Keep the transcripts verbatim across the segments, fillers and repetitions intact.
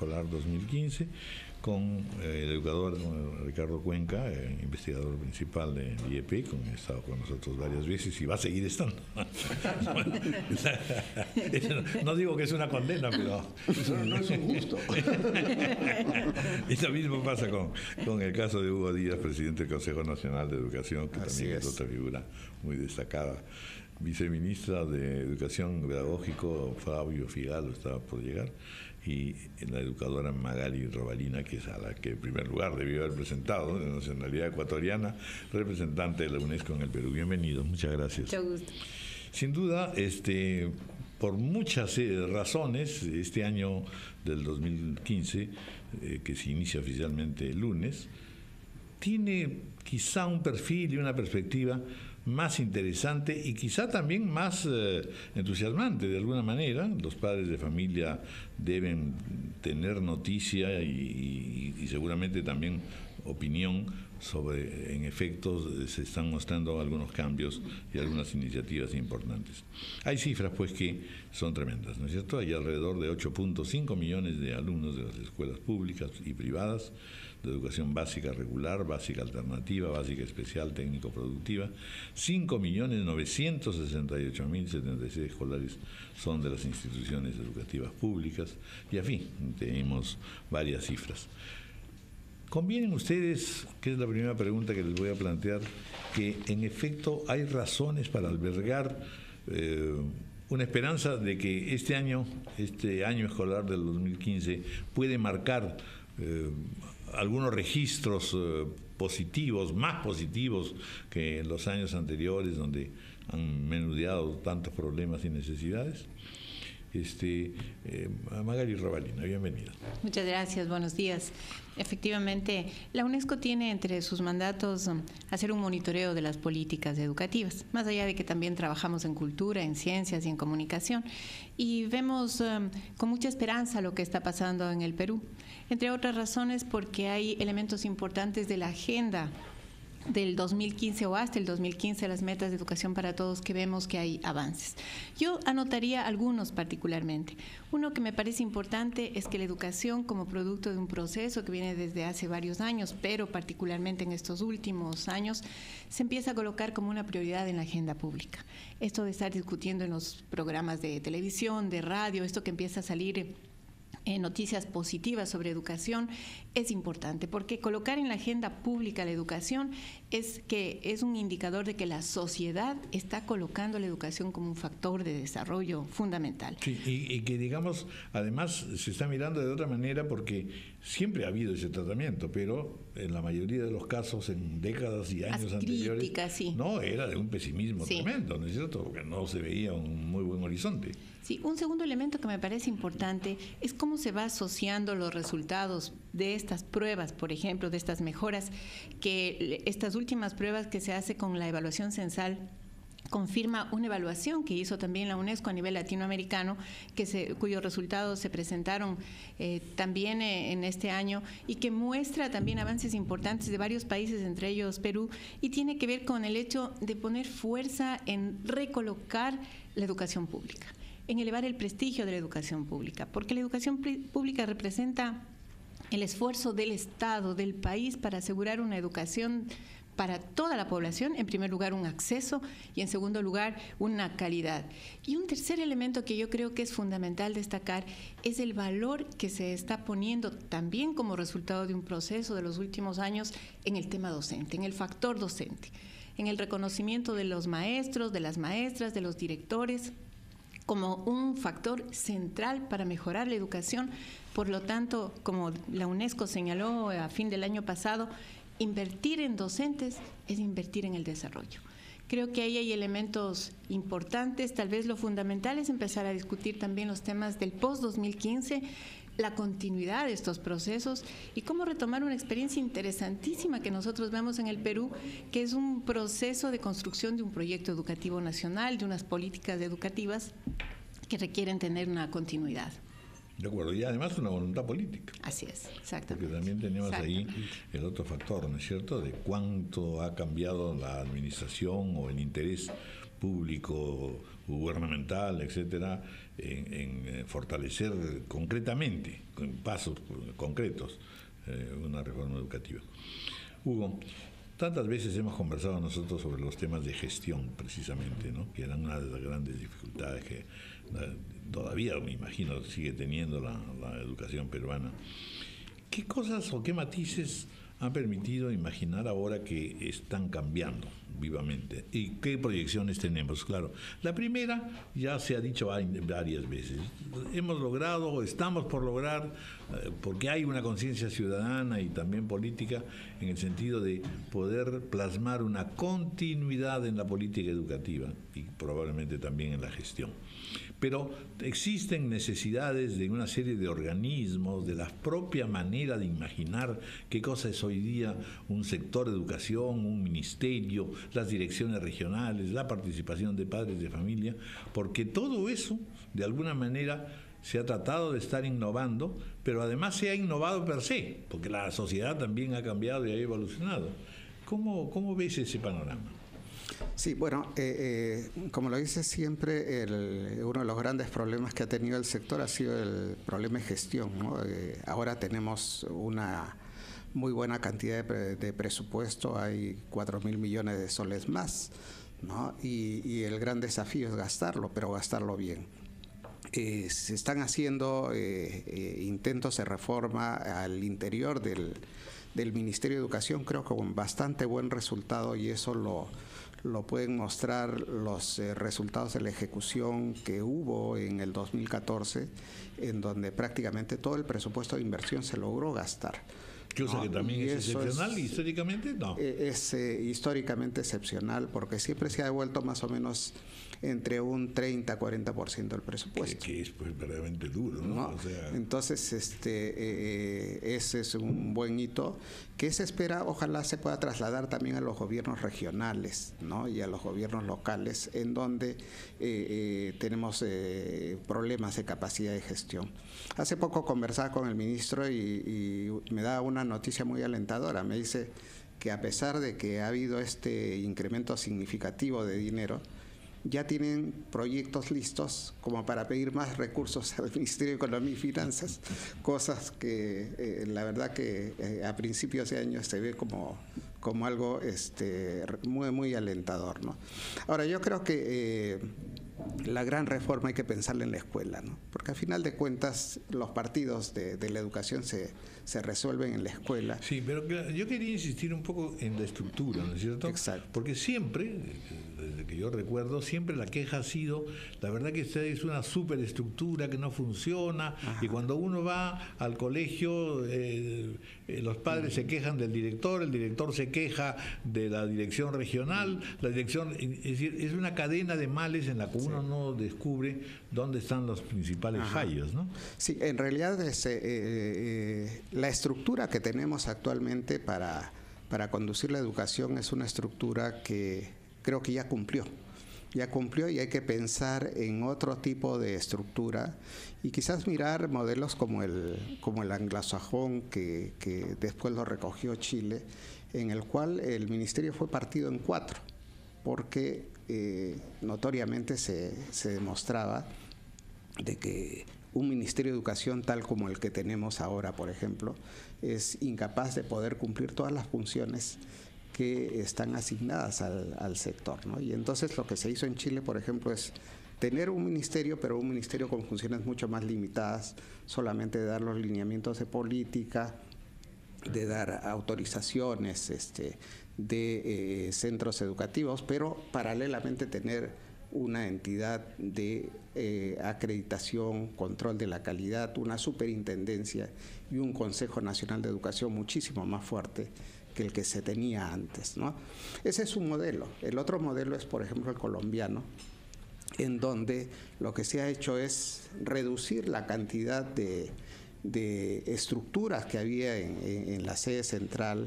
escolar dos mil quince, con eh, el educador eh, Ricardo Cuenca, eh, investigador principal de I E P, con, ha estado con nosotros varias veces y va a seguir estando. No digo que es una condena, pero eso no es un gusto. Y lo mismo pasa con, con el caso de Hugo Díaz, presidente del Consejo Nacional de Educación, que Así también es. es otra figura muy destacada. Viceministra de Educación Pedagógico, Fabio Figalo, estaba por llegar, y la educadora Magali Robalina, que es a la que en primer lugar debió haber presentado, de nacionalidad ecuatoriana, representante de la UNESCO en el Perú. Bienvenido, muchas gracias. Mucho gusto. Sin duda, este, por muchas eh, razones, este año del dos mil quince, eh, que se inicia oficialmente el lunes, tiene quizá un perfil y una perspectiva más interesante y quizá también más eh, entusiasmante de alguna manera. Los padres de familia deben tener noticia y, y, y seguramente también opinión sobre, en efecto, se están mostrando algunos cambios y algunas iniciativas importantes. Hay cifras pues que son tremendas, ¿no es cierto? Hay alrededor de ocho punto cinco millones de alumnos de las escuelas públicas y privadas de educación básica regular, básica alternativa, básica especial, técnico-productiva. cinco millones novecientos sesenta y ocho mil setenta y seis escolares son de las instituciones educativas públicas, y en fin, tenemos varias cifras. ¿Convienen ustedes, que es la primera pregunta que les voy a plantear, que en efecto hay razones para albergar eh, una esperanza de que este año, este año escolar del dos mil quince, puede marcar eh, algunos registros eh, positivos, más positivos que en los años anteriores, donde han menudeado tantos problemas y necesidades? Este, eh, Magali Robalina, bienvenida. Muchas gracias, buenos días. Efectivamente, la UNESCO tiene entre sus mandatos um, hacer un monitoreo de las políticas educativas, más allá de que también trabajamos en cultura, en ciencias y en comunicación, y vemos um, con mucha esperanza lo que está pasando en el Perú, entre otras razones porque hay elementos importantes de la agenda del dos mil quince o hasta el dos mil quince, las metas de educación para todos, que vemos que hay avances. Yo anotaría algunos particularmente. Uno que me parece importante es que la educación, como producto de un proceso que viene desde hace varios años, pero particularmente en estos últimos años, se empieza a colocar como una prioridad en la agenda pública. Esto de estar discutiendo en los programas de televisión, de radio, esto que empieza a salir Eh, noticias positivas sobre educación es importante, porque colocar en la agenda pública la educación es que es un indicador de que la sociedad está colocando la educación como un factor de desarrollo fundamental. Sí, y, y que digamos, además se está mirando de otra manera, porque siempre ha habido ese tratamiento, pero en la mayoría de los casos, en décadas y años Las anteriores, críticas, sí. no, era de un pesimismo Sí. tremendo, ¿no es cierto? Porque no se veía un muy buen horizonte. Sí, un segundo elemento que me parece importante es cómo se va asociando los resultados de estas pruebas, por ejemplo, de estas mejoras, que estas últimas pruebas que se hace con la evaluación censal confirma una evaluación que hizo también la UNESCO a nivel latinoamericano, que se, cuyos resultados se presentaron eh, también eh, en este año, y que muestra también avances importantes de varios países, entre ellos Perú, y tiene que ver con el hecho de poner fuerza en recolocar la educación pública, en elevar el prestigio de la educación pública, porque la educación pública representa el esfuerzo del Estado, del país, para asegurar una educación para toda la población, en primer lugar un acceso y en segundo lugar una calidad. Y un tercer elemento que yo creo que es fundamental destacar es el valor que se está poniendo también como resultado de un proceso de los últimos años en el tema docente, en el factor docente, en el reconocimiento de los maestros, de las maestras, de los directores, como un factor central para mejorar la educación. Por lo tanto, como la UNESCO señaló a fin del año pasado, invertir en docentes es invertir en el desarrollo. Creo que ahí hay elementos importantes. Tal vez lo fundamental es empezar a discutir también los temas del post dos mil quince, la continuidad de estos procesos y cómo retomar una experiencia interesantísima que nosotros vemos en el Perú, que es un proceso de construcción de un proyecto educativo nacional, de unas políticas educativas que requieren tener una continuidad. De acuerdo, y además una voluntad política. Así es, exactamente. Porque también tenemos ahí el otro factor, ¿no es cierto?, de cuánto ha cambiado la administración o el interés público, gubernamental, etcétera, en, en fortalecer concretamente, con pasos concretos, eh, una reforma educativa. Hugo, tantas veces hemos conversado nosotros sobre los temas de gestión, precisamente, ¿no? Que eran una de las grandes dificultades que eh, todavía, me imagino, sigue teniendo la, la educación peruana. ¿Qué cosas o qué matices han permitido imaginar ahora que están cambiando vivamente? ¿Y qué proyecciones tenemos? Claro, la primera ya se ha dicho varias veces. Hemos logrado, estamos por lograr, eh, porque hay una conciencia ciudadana y también política en el sentido de poder plasmar una continuidad en la política educativa y probablemente también en la gestión. Pero existen necesidades de una serie de organismos, de la propia manera de imaginar qué cosa es hoy día un sector de educación, un ministerio, las direcciones regionales, la participación de padres de familia, porque todo eso, de alguna manera, se ha tratado de estar innovando, pero además se ha innovado per se, porque la sociedad también ha cambiado y ha evolucionado. ¿Cómo, cómo ves ese panorama? Sí, bueno, eh, eh, como lo dice siempre, el, uno de los grandes problemas que ha tenido el sector ha sido el problema de gestión, ¿no? Eh, ahora tenemos una muy buena cantidad de, pre, de presupuesto, hay cuatro mil millones de soles más, ¿no? Y, y el gran desafío es gastarlo, pero gastarlo bien. Eh, se están haciendo eh, eh, intentos de reforma al interior del, del Ministerio de Educación, creo que con bastante buen resultado, y eso lo... lo pueden mostrar los eh, resultados de la ejecución que hubo en el dos mil catorce, en donde prácticamente todo el presupuesto de inversión se logró gastar. Cosa ¿no? que también y es excepcional, es, históricamente no. Es eh, históricamente excepcional, porque siempre se ha devuelto más o menos entre un treinta a cuarenta por ciento del presupuesto. Que, que es pues, verdaderamente duro, ¿no? ¿no? O sea... Entonces, este, eh, ese es un buen hito que se espera, ojalá se pueda trasladar también a los gobiernos regionales, ¿no? Y a los gobiernos locales, en donde eh, eh, tenemos eh, problemas de capacidad de gestión. Hace poco conversaba con el ministro y, y me da una noticia muy alentadora. Me dice que a pesar de que ha habido este incremento significativo de dinero, ya tienen proyectos listos como para pedir más recursos al Ministerio de Economía y Finanzas, cosas que eh, la verdad que eh, a principios de año se ve como, como algo este, muy, muy alentador, ¿no? Ahora, yo creo que eh, la gran reforma hay que pensarla en la escuela, ¿no? Porque al final de cuentas los partidos de, de la educación se, se resuelven en la escuela. Sí, pero yo quería insistir un poco en la estructura, ¿no es cierto? Exacto. Porque siempre, desde que yo recuerdo, siempre la queja ha sido, la verdad que esta es una superestructura que no funciona. Ajá. Y cuando uno va al colegio, eh, eh, los padres uh-huh. se quejan del director, el director se queja de la dirección regional, uh-huh. la dirección, es decir, es una cadena de males en la que uno sí. no descubre dónde están los principales Ajá. fallos, ¿no? Sí, en realidad es, eh, eh, la estructura que tenemos actualmente para, para conducir la educación es una estructura que creo que ya cumplió. Ya cumplió y hay que pensar en otro tipo de estructura y quizás mirar modelos como el, como el anglosajón que, que después lo recogió Chile, en el cual el ministerio fue partido en cuatro, porque eh, notoriamente se, se demostraba de que un Ministerio de Educación tal como el que tenemos ahora, por ejemplo, es incapaz de poder cumplir todas las funciones que están asignadas al, al sector, ¿no? Y entonces lo que se hizo en Chile, por ejemplo, es tener un ministerio, pero un ministerio con funciones mucho más limitadas, solamente de dar los lineamientos de política, de dar autorizaciones este, de eh, centros educativos, pero paralelamente tener una entidad de eh, acreditación, control de la calidad, una superintendencia y un Consejo Nacional de Educación muchísimo más fuerte que el que se tenía antes, ¿no? Ese es un modelo. El otro modelo es, por ejemplo, el colombiano, en donde lo que se ha hecho es reducir la cantidad de, de estructuras que había en, en, en la sede central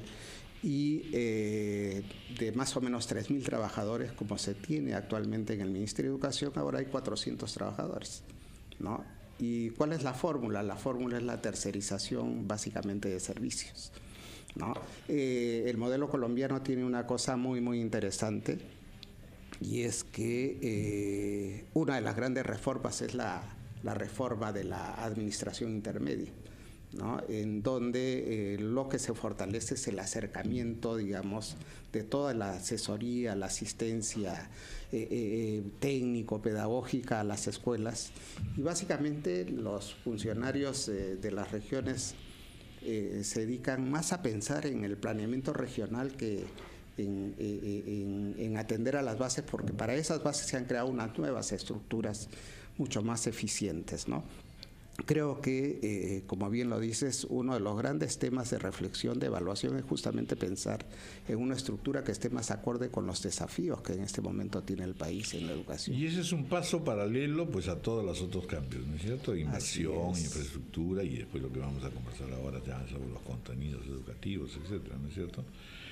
y eh, de más o menos tres mil trabajadores, como se tiene actualmente en el Ministerio de Educación, ahora hay cuatrocientos trabajadores, ¿no? ¿Y cuál es la fórmula? La fórmula es la tercerización básicamente de servicios, ¿no? Eh, el modelo colombiano tiene una cosa muy, muy interesante, y es que eh, una de las grandes reformas es la, la reforma de la administración intermedia, ¿no? En donde eh, lo que se fortalece es el acercamiento, digamos, de toda la asesoría, la asistencia eh, eh, técnico-pedagógica a las escuelas, y básicamente los funcionarios eh, de las regiones eh, se dedican más a pensar en el planeamiento regional que en, en, en atender a las bases, porque para esas bases se han creado unas nuevas estructuras mucho más eficientes, ¿no? Creo que, eh, como bien lo dices, uno de los grandes temas de reflexión, de evaluación, es justamente pensar en una estructura que esté más acorde con los desafíos que en este momento tiene el país en la educación. Y ese es un paso paralelo pues a todos los otros cambios, ¿no es cierto? Inversión, infraestructura, y después lo que vamos a conversar ahora ya sobre los contenidos educativos, etcétera, ¿no es cierto?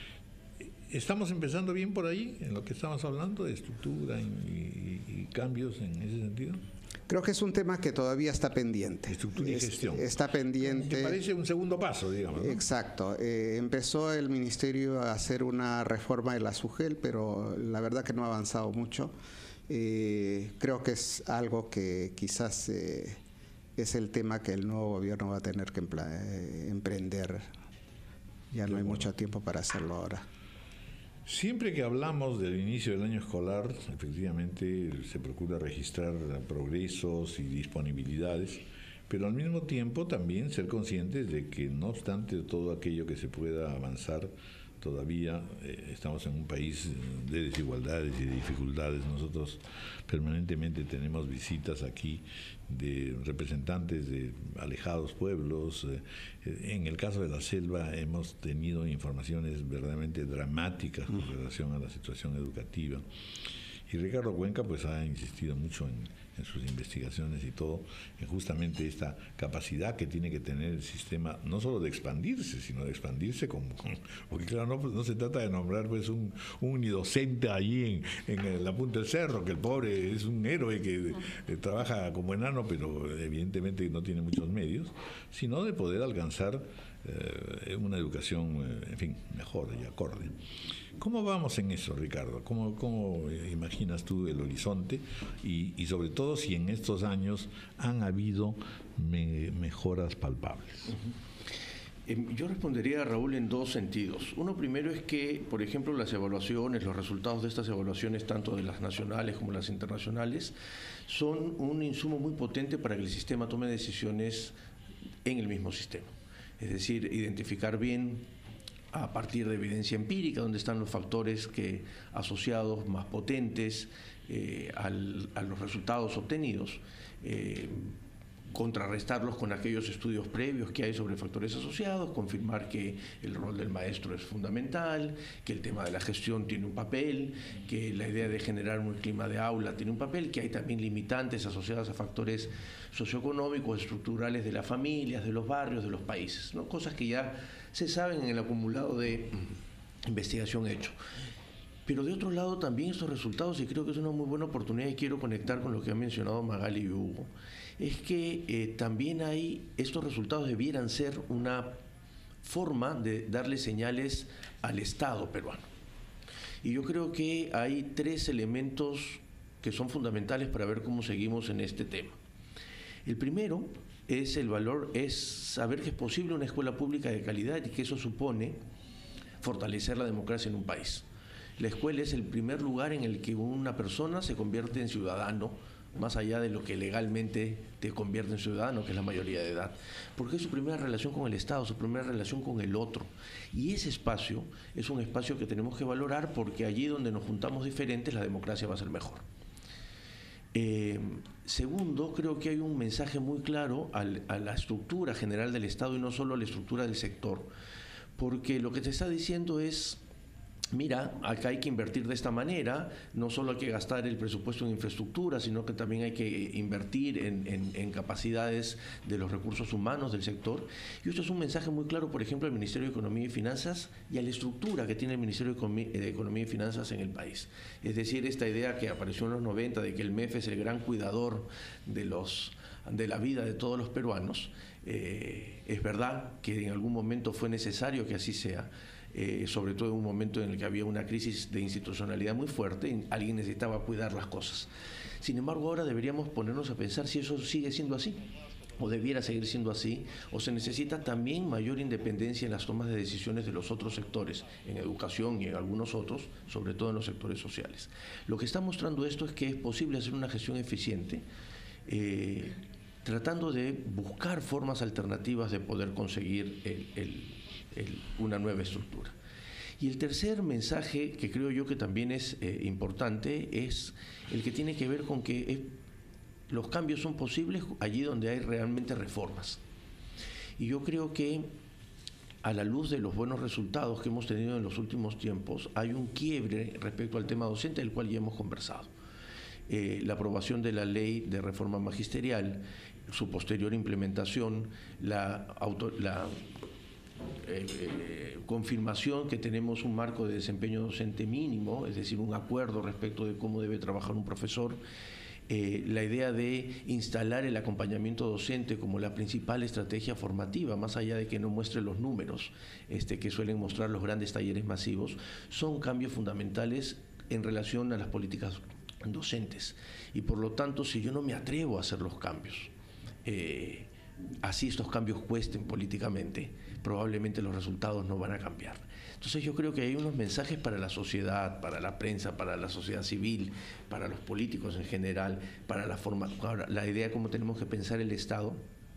¿Estamos empezando bien por ahí, en lo que estamos hablando de estructura y, y, y cambios en ese sentido? Creo que es un tema que todavía está pendiente. Estructura y gestión. Es, está pendiente. Me parece un segundo paso, digamos, ¿no? Exacto. Eh, empezó el Ministerio a hacer una reforma de la SUGEL, pero la verdad que no ha avanzado mucho. Eh, creo que es algo que quizás eh, es el tema que el nuevo gobierno va a tener que eh, emprender. Ya no hay mucho tiempo para hacerlo ahora. Siempre que hablamos del inicio del año escolar, efectivamente se procura registrar progresos y disponibilidades, pero al mismo tiempo también ser conscientes de que no obstante todo aquello que se pueda avanzar, todavía eh, estamos en un país de desigualdades y de dificultades. Nosotros permanentemente tenemos visitas aquí de representantes de alejados pueblos. Eh, en el caso de la selva hemos tenido informaciones verdaderamente dramáticas con relación a la situación educativa. Y Ricardo Cuenca pues ha insistido mucho en, en sus investigaciones y todo, en justamente esta capacidad que tiene que tener el sistema, no solo de expandirse, sino de expandirse como, como porque claro, no, pues no se trata de nombrar pues un, un unidocente allí en, en la punta del cerro, que el pobre es un héroe que eh, trabaja como enano, pero evidentemente no tiene muchos medios, sino de poder alcanzar eh, una educación, eh, en fin, mejor y acorde. ¿Cómo vamos en eso, Ricardo? ¿Cómo, cómo imaginas tú el horizonte? Y, y sobre todo si en estos años han habido me, mejoras palpables. Uh-huh. Eh, yo respondería, Raúl, en dos sentidos. Uno primero es que, por ejemplo, las evaluaciones, los resultados de estas evaluaciones, tanto de las nacionales como las internacionales, son un insumo muy potente para que el sistema tome decisiones en el mismo sistema. Es decir, identificar bien a partir de evidencia empírica, donde están los factores que, asociados más potentes eh, al, a los resultados obtenidos, eh, contrarrestarlos con aquellos estudios previos que hay sobre factores asociados, confirmar que el rol del maestro es fundamental, que el tema de la gestión tiene un papel, que la idea de generar un clima de aula tiene un papel, que hay también limitantes asociadas a factores socioeconómicos, estructurales de las familias, de los barrios, de los países, ¿no? Cosas que ya se saben en el acumulado de investigación hecho. Pero de otro lado también estos resultados, y creo que es una muy buena oportunidad y quiero conectar con lo que han mencionado Magali y Hugo, es que eh, también hay, estos resultados debieran ser una forma de darle señales al Estado peruano. Y yo creo que hay tres elementos que son fundamentales para ver cómo seguimos en este tema. El primero es el valor, es saber que es posible una escuela pública de calidad y que eso supone fortalecer la democracia en un país. La escuela es el primer lugar en el que una persona se convierte en ciudadano, más allá de lo que legalmente te convierte en ciudadano, que es la mayoría de edad, porque es su primera relación con el Estado, su primera relación con el otro. Y ese espacio es un espacio que tenemos que valorar, porque allí donde nos juntamos diferentes, la democracia va a ser mejor. Eh, segundo, creo que hay un mensaje muy claro al, a la estructura general del Estado y no solo a la estructura del sector, porque lo que te está diciendo es: mira, acá hay que invertir de esta manera, no solo hay que gastar el presupuesto en infraestructura, sino que también hay que invertir en, en, en capacidades de los recursos humanos del sector. Y esto es un mensaje muy claro, por ejemplo, al Ministerio de Economía y Finanzas y a la estructura que tiene el Ministerio de Economía y Finanzas en el país. Es decir, esta idea que apareció en los noventa de que el M E F es el gran cuidador de, los, de la vida de todos los peruanos, eh, es verdad que en algún momento fue necesario que así sea. eh, sobre todo en un momento en el que había una crisis de institucionalidad muy fuerte y alguien necesitaba cuidar las cosas. Sin embargo, ahora deberíamos ponernos a pensar si eso sigue siendo así, o debiera seguir siendo así, o se necesita también mayor independencia en las tomas de decisiones de los otros sectores, en educación y en algunos otros, sobre todo en los sectores sociales. Lo que está mostrando esto es que es posible hacer una gestión eficiente, eh, tratando de buscar formas alternativas de poder conseguir el, el, el, una nueva estructura. Y el tercer mensaje, que creo yo que también es eh, importante, es el que tiene que ver con que es, los cambios son posibles allí donde hay realmente reformas. Y yo creo que a la luz de los buenos resultados que hemos tenido en los últimos tiempos, hay un quiebre respecto al tema docente, del cual ya hemos conversado. Eh, la aprobación de la ley de reforma magisterial, su posterior implementación, la, auto, la eh, eh, confirmación que tenemos un marco de desempeño docente mínimo, es decir, un acuerdo respecto de cómo debe trabajar un profesor, Eh, la idea de instalar el acompañamiento docente como la principal estrategia formativa, más allá de que no muestre los números este, que suelen mostrar los grandes talleres masivos, son cambios fundamentales en relación a las políticas docentes. Y por lo tanto, si yo no me atrevo a hacer los cambios, eh, así estos cambios cuesten políticamente, probablemente los resultados no van a cambiar. Entonces yo creo que hay unos mensajes para la sociedad, para la prensa, para la sociedad civil, para los políticos en general, para la forma, ahora, la idea de cómo tenemos que pensar el Estado,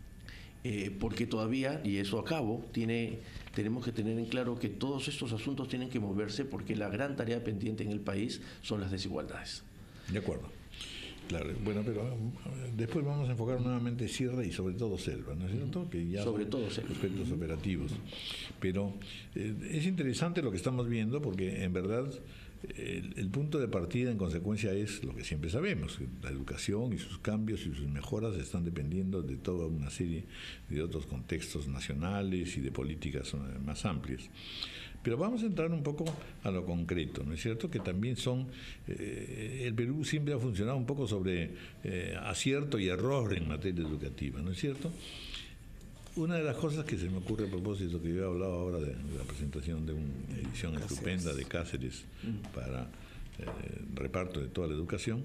eh, porque todavía, y eso acabo, tiene, tenemos que tener en claro que todos estos asuntos tienen que moverse porque la gran tarea pendiente en el país son las desigualdades. De acuerdo. Claro, bueno, pero después vamos a enfocar nuevamente Sierra y sobre todo Selva, ¿no es cierto? Que ya sobre son todo Selva. aspectos operativos. Pero eh, es interesante lo que estamos viendo porque en verdad el, el punto de partida en consecuencia es lo que siempre sabemos, que la educación y sus cambios y sus mejoras están dependiendo de toda una serie de otros contextos nacionales y de políticas más amplias. Pero vamos a entrar un poco a lo concreto, ¿no es cierto? Que también son, eh, el Perú siempre ha funcionado un poco sobre eh, acierto y error en materia educativa, ¿no es cierto? Una de las cosas que se me ocurre a propósito, que yo he hablado ahora de, de la presentación de una edición Cáceres. estupenda de Cáceres para eh, reparto de toda la educación,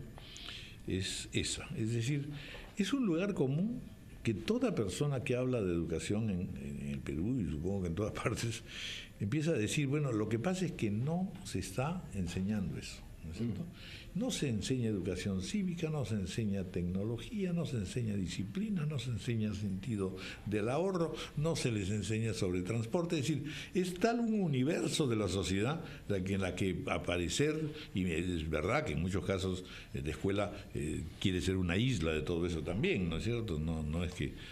es esa. Es decir, es un lugar común que toda persona que habla de educación en, en el Perú, y supongo que en todas partes, empieza a decir, bueno, lo que pasa es que no se está enseñando eso, ¿no es cierto? No se enseña educación cívica, no se enseña tecnología, no se enseña disciplina, no se enseña sentido del ahorro, no se les enseña sobre transporte. Es decir, es tal un universo de la sociedad en la que aparecer, y es verdad que en muchos casos la escuela eh, quiere ser una isla de todo eso también, ¿no es cierto? No, no es que...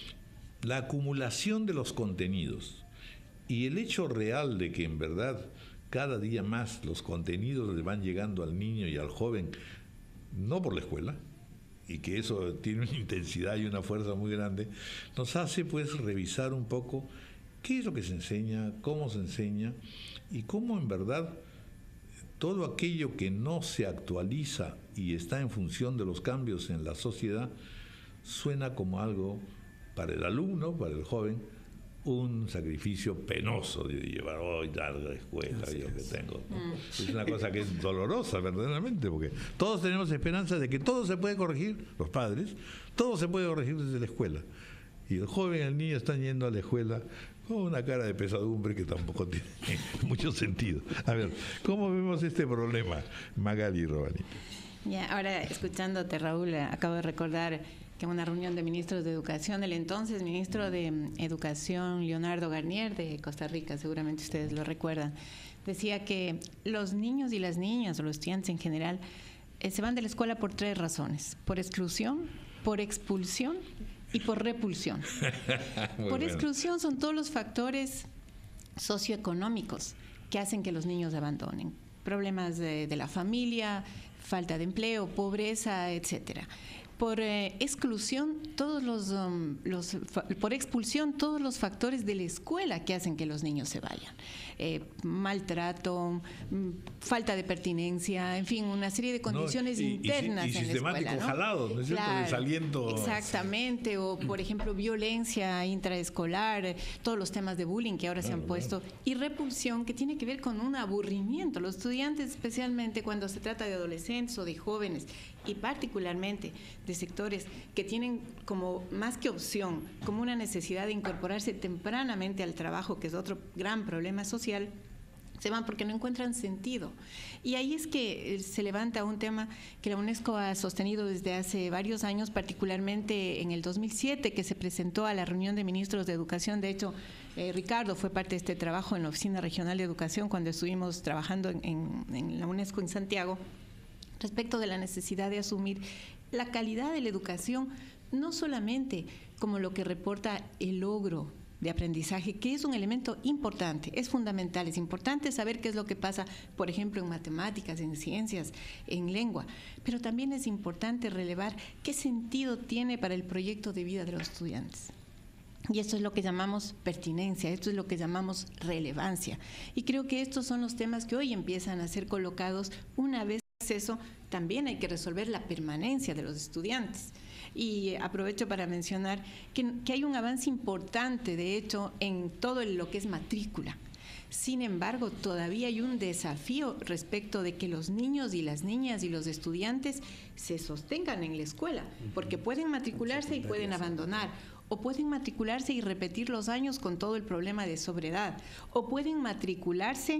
La acumulación de los contenidos y el hecho real de que en verdad cada día más los contenidos le van llegando al niño y al joven, no por la escuela, y que eso tiene una intensidad y una fuerza muy grande, nos hace pues revisar un poco qué es lo que se enseña, cómo se enseña, y cómo en verdad todo aquello que no se actualiza y está en función de los cambios en la sociedad, suena como algo para el alumno, para el joven, un sacrificio penoso de llevar hoy larga escuela, Así yo es. que tengo. ¿no? Mm. Es una cosa que es dolorosa, verdaderamente, porque todos tenemos esperanza de que todo se puede corregir, los padres, todo se puede corregir desde la escuela. Y el joven y el niño están yendo a la escuela con una cara de pesadumbre que tampoco tiene mucho sentido. A ver, ¿cómo vemos este problema, Magali y Robanito? Ya, ahora escuchándote, Raúl, acabo de recordar que en una reunión de ministros de Educación, el entonces ministro de Educación, Leonardo Garnier, de Costa Rica, seguramente ustedes lo recuerdan, decía que los niños y las niñas, o los estudiantes en general, eh, se van de la escuela por tres razones: por exclusión, por expulsión y por repulsión. Por bueno. exclusión son todos los factores socioeconómicos que hacen que los niños abandonen. Problemas de, de la familia, falta de empleo, pobreza, etcétera. por eh, exclusión todos los, um, los por expulsión todos los factores de la escuela que hacen que los niños se vayan. Eh, maltrato, falta de pertinencia, en fin, una serie de condiciones no, y, internas y, y en la escuela, ¿no? jalado, ¿no es cierto? Claro, Desaliento. Exactamente, o por ejemplo violencia intraescolar, todos los temas de bullying que ahora claro, se han puesto, claro. y repulsión que tiene que ver con un aburrimiento. Los estudiantes, especialmente cuando se trata de adolescentes o de jóvenes, y particularmente de sectores que tienen como más que opción, como una necesidad de incorporarse tempranamente al trabajo, que es otro gran problema social, se van porque no encuentran sentido. Y ahí es que se levanta un tema que la UNESCO ha sostenido desde hace varios años, particularmente en el dos mil siete, que se presentó a la reunión de ministros de educación. De hecho, eh, Ricardo fue parte de este trabajo en la Oficina Regional de Educación cuando estuvimos trabajando en, en, en la UNESCO en Santiago, respecto de la necesidad de asumir la calidad de la educación, no solamente como lo que reporta el logro de aprendizaje, que es un elemento importante, es fundamental, es importante saber qué es lo que pasa, por ejemplo, en matemáticas, en ciencias, en lengua, pero también es importante relevar qué sentido tiene para el proyecto de vida de los estudiantes. Y esto es lo que llamamos pertinencia, esto es lo que llamamos relevancia. Y creo que estos son los temas que hoy empiezan a ser colocados. Una vez eso, también hay que resolver la permanencia de los estudiantes. Y aprovecho para mencionar que, que hay un avance importante, de hecho, en todo lo que es matrícula. Sin embargo, todavía hay un desafío respecto de que los niños y las niñas y los estudiantes se sostengan en la escuela, porque pueden matricularse y pueden abandonar, o pueden matricularse y repetir los años con todo el problema de sobriedad, o pueden matricularse,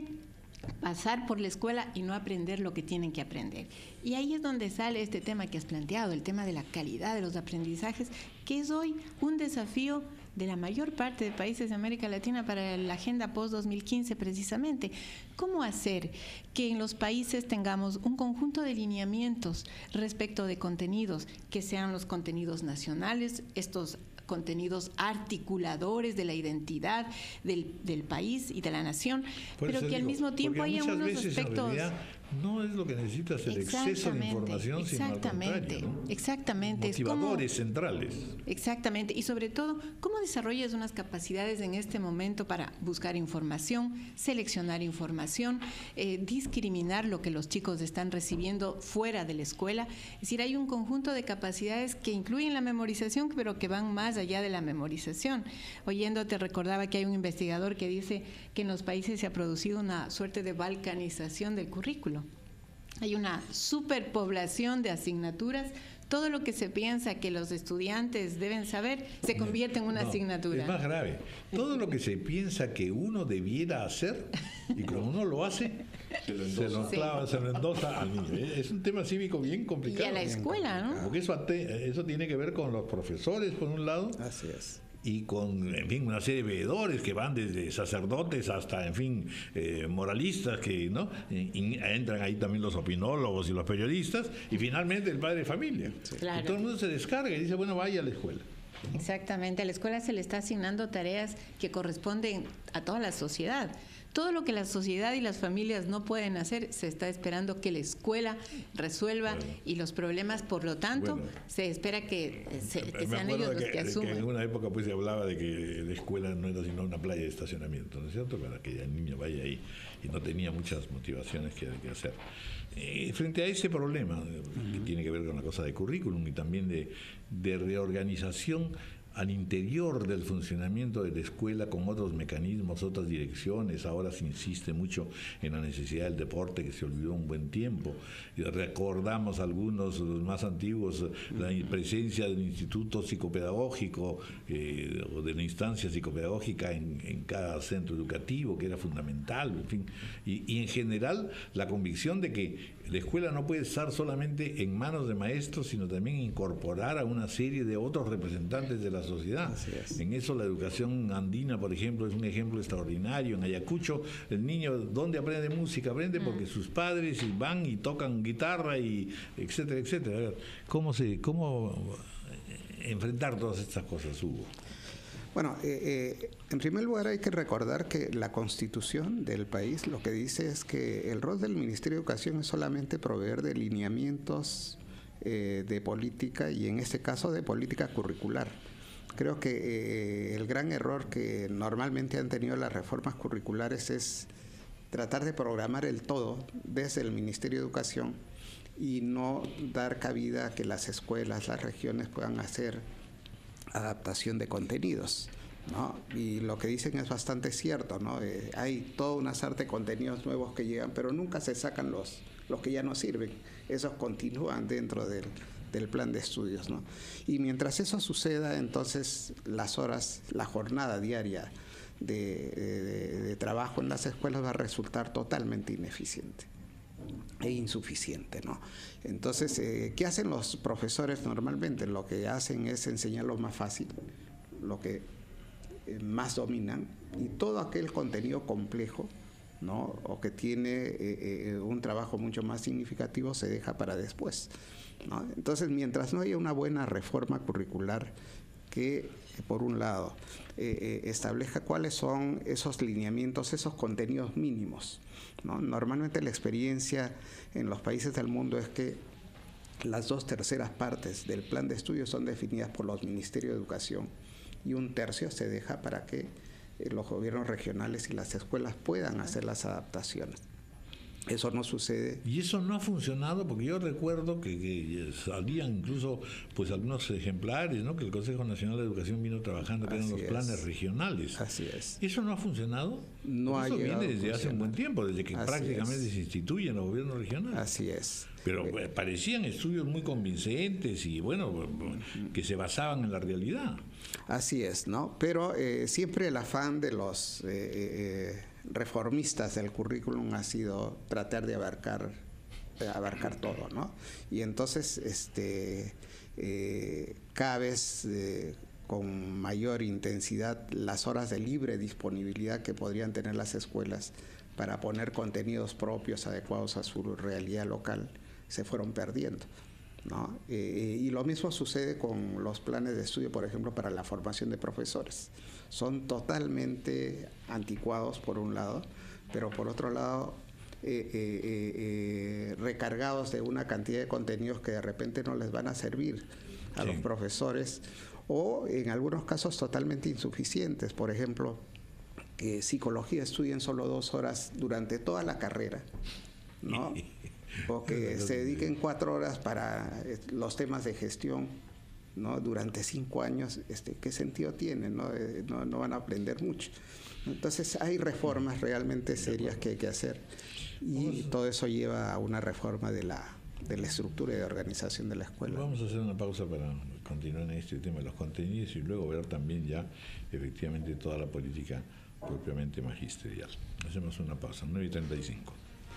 pasar por la escuela y no aprender lo que tienen que aprender. Y ahí es donde sale este tema que has planteado, el tema de la calidad de los aprendizajes, que es hoy un desafío de la mayor parte de países de América Latina para la agenda post dos mil quince precisamente. ¿Cómo hacer que en los países tengamos un conjunto de lineamientos respecto de contenidos, que sean los contenidos nacionales, estos contenidos articuladores de la identidad del, del país y de la nación, Por pero que digo, al mismo tiempo haya unos veces, aspectos... No es lo que necesitas el exceso de información, sino al contrario, ¿no? Exactamente. Motivadores es como, centrales. Exactamente. Y sobre todo, ¿cómo desarrollas unas capacidades en este momento para buscar información, seleccionar información, eh, discriminar lo que los chicos están recibiendo fuera de la escuela? Es decir, hay un conjunto de capacidades que incluyen la memorización, pero que van más allá de la memorización. Oyéndote, recordaba que hay un investigador que dice que en los países se ha producido una suerte de balcanización del currículo. Hay una superpoblación de asignaturas. Todo lo que se piensa que los estudiantes deben saber se convierte en una no, asignatura. Es más grave. Todo lo que se piensa que uno debiera hacer y como uno lo hace, se lo, se lo, clava, sí. se lo endosa al niño. Es un tema cívico bien complicado. Y a la escuela, ¿no? Porque eso, eso tiene que ver con los profesores, por un lado. Así es. Y con, en fin, una serie de veedores que van desde sacerdotes hasta, en fin, eh, moralistas que, ¿no? Y, y entran ahí también los opinólogos y los periodistas y finalmente el padre de familia. Claro. Y todo el mundo se descarga y dice, bueno, vaya a la escuela. Exactamente, a la escuela se le está asignando tareas que corresponden a toda la sociedad. Todo lo que la sociedad y las familias no pueden hacer, se está esperando que la escuela resuelva, bueno, y los problemas, por lo tanto, bueno, se espera que, se, que sean ellos los que, que asuman. Que en una época pues se hablaba de que la escuela no era sino una playa de estacionamiento, ¿no es cierto? Para que el niño vaya ahí y no tenía muchas motivaciones que, que hacer. Eh, frente a ese problema, uh-huh, que tiene que ver con la cosa de currículum y también de, de reorganización al interior del funcionamiento de la escuela con otros mecanismos, otras direcciones. Ahora se insiste mucho en la necesidad del deporte, que se olvidó un buen tiempo. Y recordamos algunos, los más antiguos, la presencia del instituto psicopedagógico eh, o de la instancia psicopedagógica en, en cada centro educativo, que era fundamental, en fin. Y, y en general la convicción de que la escuela no puede estar solamente en manos de maestros, sino también incorporar a una serie de otros representantes de la sociedad. En eso la educación andina, por ejemplo, es un ejemplo extraordinario. En Ayacucho, el niño, ¿dónde aprende música? Aprende porque sus padres van y tocan guitarra, y etcétera, etcétera. A ver, ¿cómo se, cómo enfrentar todas estas cosas, Hugo? Bueno, eh, eh, en primer lugar hay que recordar que la Constitución del país lo que dice es que el rol del Ministerio de Educación es solamente proveer de lineamientos eh, de política, y en este caso de política curricular. Creo que eh, el gran error que normalmente han tenido las reformas curriculares es tratar de programar el todo desde el Ministerio de Educación y no dar cabida a que las escuelas, las regiones puedan hacer adaptación de contenidos, ¿no? Y lo que dicen es bastante cierto, ¿no? Eh, hay toda una sarta de contenidos nuevos que llegan, pero nunca se sacan los, los que ya no sirven. Esos continúan dentro del, del plan de estudios, ¿no? Y mientras eso suceda, entonces las horas, la jornada diaria de, de, de trabajo en las escuelas va a resultar totalmente ineficiente e insuficiente, ¿no? Entonces, eh, ¿qué hacen los profesores normalmente? Lo que hacen es enseñar lo más fácil, lo que eh, más dominan, y todo aquel contenido complejo, ¿no? O que tiene eh, eh, un trabajo mucho más significativo se deja para después, ¿no? Entonces, mientras no haya una buena reforma curricular que, por un lado, eh, eh, establezca cuáles son esos lineamientos, esos contenidos mínimos, ¿no? Normalmente la experiencia en los países del mundo es que las dos terceras partes del plan de estudios son definidas por los ministerios de educación y un tercio se deja para que eh, los gobiernos regionales y las escuelas puedan hacer las adaptaciones. Eso no sucede. Y eso no ha funcionado, porque yo recuerdo que, que salían incluso pues algunos ejemplares, ¿no? Que el Consejo Nacional de Educación vino trabajando, que eran los planes regionales. Así es. ¿Eso no ha funcionado? No pues ha eso llegado viene desde hace un buen tiempo, desde que Así prácticamente es. se instituyen los gobiernos regionales. Así es. Pero eh, parecían estudios muy convincentes y, bueno, que se basaban en la realidad. Así es, ¿no? Pero eh, siempre el afán de los eh, eh, reformistas del currículum ha sido tratar de abarcar, de abarcar todo, ¿no? Y entonces, este, eh, cada vez eh, con mayor intensidad las horas de libre disponibilidad que podrían tener las escuelas para poner contenidos propios adecuados a su realidad local se fueron perdiendo, ¿no? Eh, y lo mismo sucede con los planes de estudio, por ejemplo, para la formación de profesores. Son totalmente anticuados por un lado, pero por otro lado eh, eh, eh, recargados de una cantidad de contenidos que de repente no les van a servir a sí. los profesores, o en algunos casos totalmente insuficientes. Por ejemplo, que psicología estudien solo dos horas durante toda la carrera, ¿no? O que se dediquen cuatro horas para los temas de gestión, ¿no? Durante cinco años, este, ¿qué sentido tiene? ¿No? Eh, no, no van a aprender mucho. Entonces hay reformas realmente serias que hay que hacer, y todo eso lleva a una reforma de la, de la estructura y de organización de la escuela. Vamos a hacer una pausa para continuar en este tema de los contenidos y luego ver también ya efectivamente toda la política propiamente magisterial. Hacemos una pausa, nueve y treinta y cinco.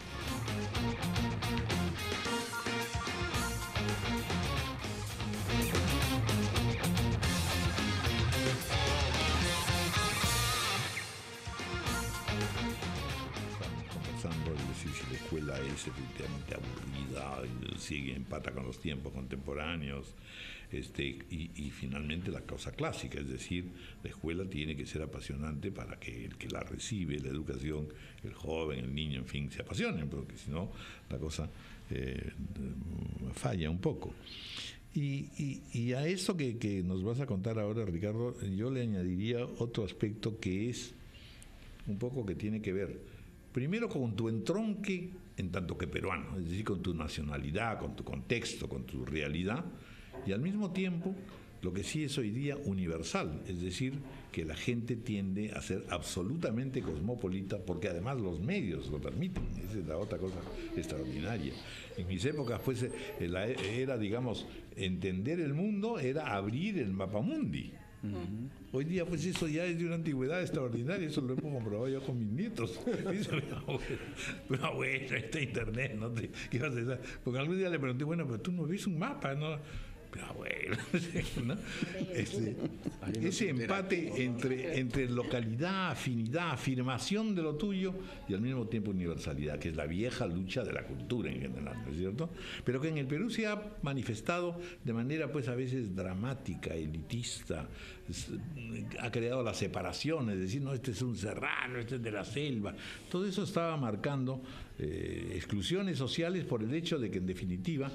Conversando, es decir, si la escuela es efectivamente aburrida, sigue empata con los tiempos contemporáneos, este, y, y finalmente la causa clásica, es decir, la escuela tiene que ser apasionante para que el que la recibe, la educación, el joven, el niño, en fin, se apasionen, porque si no, la cosa eh, falla un poco. Y, y, y a eso que, que nos vas a contar ahora, Ricardo, yo le añadiría otro aspecto que es un poco que tiene que ver, primero, con tu entronque en tanto que peruano, es decir, con tu nacionalidad, con tu contexto, con tu realidad, y al mismo tiempo lo que sí es hoy día universal, es decir, que la gente tiende a ser absolutamente cosmopolita, porque además los medios lo permiten. Esa es la otra cosa extraordinaria. En mis épocas, pues, era, digamos, entender el mundo era abrir el mapamundi. Uh-huh. Hoy día, pues, eso ya es de una antigüedad extraordinaria, eso lo hemos comprobado yo con mis nietos. Dice mi abuelo, mi abuelo, este internet, ¿no? ¿Qué vas a hacer? Porque algún día le pregunté, bueno, pero tú no ves un mapa, ¿no? Pero abuelo, ¿no? Este, ese empate entre, entre localidad, afinidad, afirmación de lo tuyo y al mismo tiempo universalidad, que es la vieja lucha de la cultura en general, ¿no es cierto? Pero que en el Perú se ha manifestado de manera, pues, a veces dramática, elitista, ha creado la separación, es decir, no, este es un serrano, este es de la selva. Todo eso estaba marcando eh, exclusiones sociales por el hecho de que, en definitiva,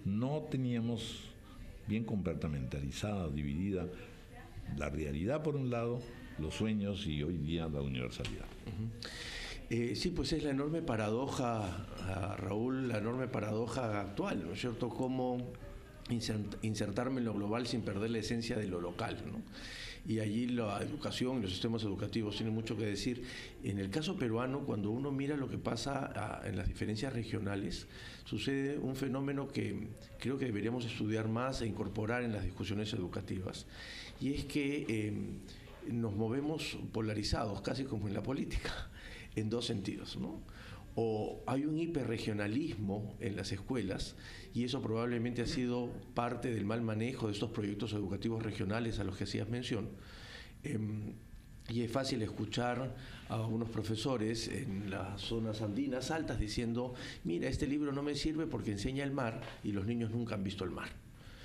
no teníamos bien compartimentalizada, dividida la realidad por un lado, los sueños y hoy día la universalidad. Uh-huh. Eh, sí, pues es la enorme paradoja, Raúl, la enorme paradoja actual, ¿no es cierto? Cómo insertarme en lo global sin perder la esencia de lo local, ¿no? Y allí la educación y los sistemas educativos tienen mucho que decir. En el caso peruano, cuando uno mira lo que pasa a, en las diferencias regionales, sucede un fenómeno que creo que deberíamos estudiar más e incorporar en las discusiones educativas, y es que eh, nos movemos polarizados, casi como en la política, en dos sentidos, ¿no? O hay un hiperregionalismo en las escuelas, y eso probablemente ha sido parte del mal manejo de estos proyectos educativos regionales a los que hacías mención. Eh, y es fácil escuchar a unos profesores en las zonas andinas altas diciendo: mira, este libro no me sirve porque enseña el mar y los niños nunca han visto el mar.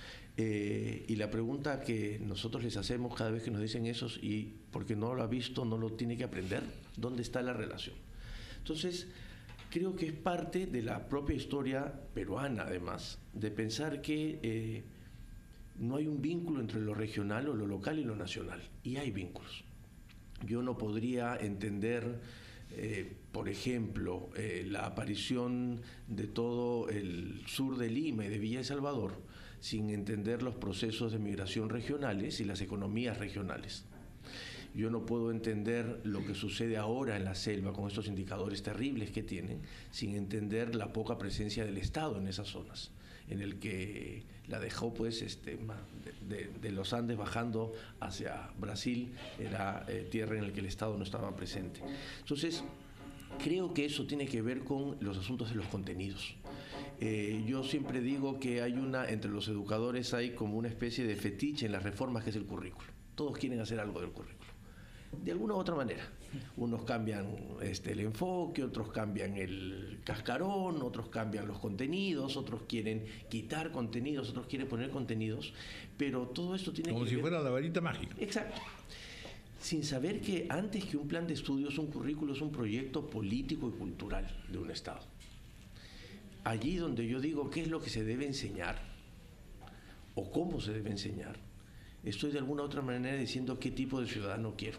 Eh, y la pregunta que nosotros les hacemos cada vez que nos dicen eso, y porque no lo ha visto, no lo tiene que aprender, ¿dónde está la relación? Entonces, creo que es parte de la propia historia peruana, además, de pensar que eh, no hay un vínculo entre lo regional o lo local y lo nacional, y hay vínculos. Yo no podría entender, eh, por ejemplo, eh, la aparición de todo el sur de Lima y de Villa El Salvador sin entender los procesos de migración regionales y las economías regionales. Yo no puedo entender lo que sucede ahora en la selva con estos indicadores terribles que tienen sin entender la poca presencia del Estado en esas zonas, en el que la dejó pues este, de, de, de los Andes bajando hacia Brasil, era eh, tierra en la que el Estado no estaba presente. Entonces, creo que eso tiene que ver con los asuntos de los contenidos. Eh, yo siempre digo que hay una, entre los educadores hay como una especie de fetiche en las reformas que es el currículo. Todos quieren hacer algo del currículo, de alguna u otra manera. Unos cambian este, el enfoque, otros cambian el cascarón, otros cambian los contenidos, otros quieren quitar contenidos, otros quieren poner contenidos, pero todo esto tiene como que si ver... fuera la varita mágica. Exacto. Sin saber que antes que un plan de estudios, un currículo es un proyecto político y cultural de un Estado. Allí donde yo digo qué es lo que se debe enseñar o cómo se debe enseñar, estoy de alguna u otra manera diciendo qué tipo de ciudadano quiero.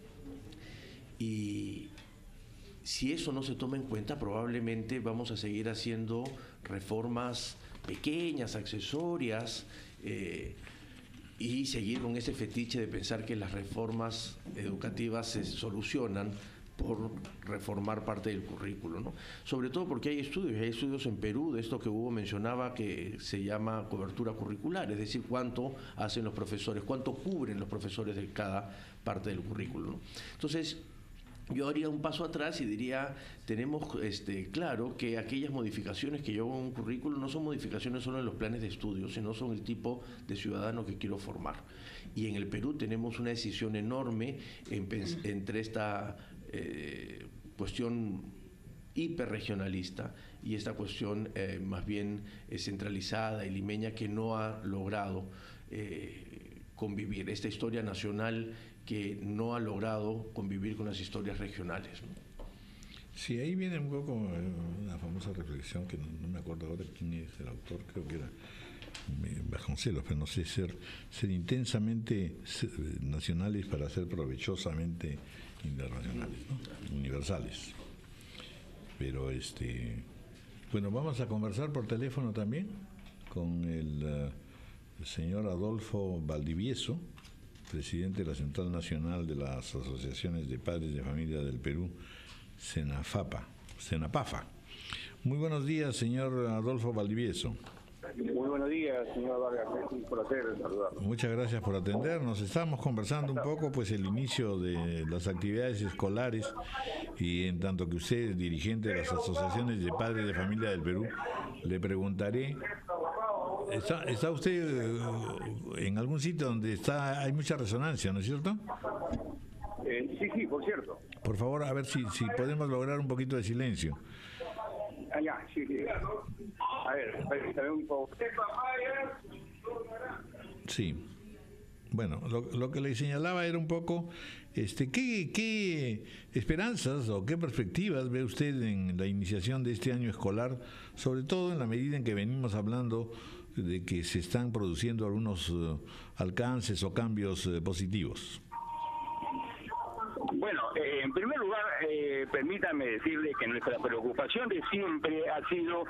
Y si eso no se toma en cuenta, probablemente vamos a seguir haciendo reformas pequeñas, accesorias, eh, y seguir con ese fetiche de pensar que las reformas educativas se solucionan por reformar parte del currículo, ¿no? Sobre todo porque hay estudios, hay estudios en Perú de esto que Hugo mencionaba que se llama cobertura curricular, es decir, cuánto hacen los profesores, cuánto cubren los profesores de cada parte del currículo, ¿no? Entonces, yo haría un paso atrás y diría, tenemos este, claro que aquellas modificaciones que yo hago en un currículo no son modificaciones solo en los planes de estudio, sino son el tipo de ciudadano que quiero formar. Y en el Perú tenemos una decisión enorme en, entre esta eh, cuestión hiperregionalista y esta cuestión eh, más bien eh, centralizada y limeña que no ha logrado eh, convivir. Esta historia nacional que no ha logrado convivir con las historias regionales, ¿no? Sí, ahí viene un poco una famosa reflexión que no, no me acuerdo ahora quién es el autor, creo que era Vasconcelos, pero no sé, ser, ser intensamente nacionales para ser provechosamente internacionales, ¿no? Universales. Pero este, bueno, vamos a conversar por teléfono también con el, uh, el señor Adolfo Valdivieso, presidente de la Central Nacional de las Asociaciones de Padres de Familia del Perú, CENAFAPA, CENAPAFA. Muy buenos días, señor Adolfo Valdivieso. Muy buenos días, señor Vargas, es un placer saludarlo. Muchas gracias por atendernos. Estábamos conversando un poco pues el inicio de las actividades escolares y en tanto que usted es dirigente de las Asociaciones de Padres de Familia del Perú, le preguntaré, ¿está, está usted en algún sitio donde está hay mucha resonancia, ¿no es cierto? Eh, sí, sí, por cierto. Por favor, a ver si, si podemos lograr un poquito de silencio. Ah, ya, sí, sí. A ver, permítame un poco. Sí. Bueno, lo, lo que le señalaba era un poco, este, ¿qué, qué esperanzas o qué perspectivas ve usted en la iniciación de este año escolar, sobre todo en la medida en que venimos hablando de que se están produciendo algunos uh, alcances o cambios uh, positivos? Bueno, eh, en primer lugar, eh, permítame decirle que nuestra preocupación de siempre ha sido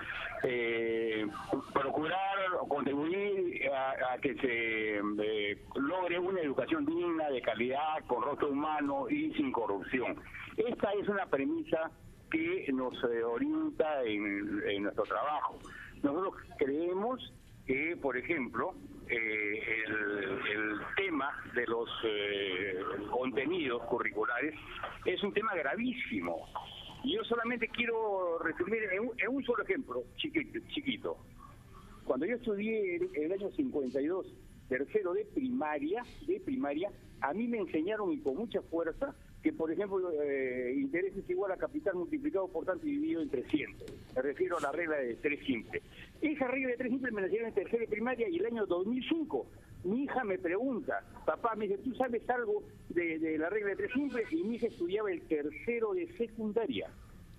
eh, procurar o contribuir a, a que se eh, logre una educación digna, de calidad, con rostro humano y sin corrupción. Esta es una premisa que nos eh, orienta en, en nuestro trabajo. Nosotros creemos que, por ejemplo, eh, el, el tema de los eh, contenidos curriculares es un tema gravísimo. Y yo solamente quiero resumir en un, en un solo ejemplo, chiquito, chiquito. Cuando yo estudié en el año cincuenta y dos, tercero de primaria, de primaria, a mí me enseñaron, y con mucha fuerza, que, por ejemplo, eh, interés es igual a capital multiplicado por tanto y dividido entre cien. Me refiero a la regla de tres simple. Esa regla de tres simple me la enseñaron en tercero de primaria, y el año dos mil cinco mi hija me pregunta, papá, me dice, ¿tú sabes algo de, de la regla de tres simple? Y mi hija estudiaba el tercero de secundaria.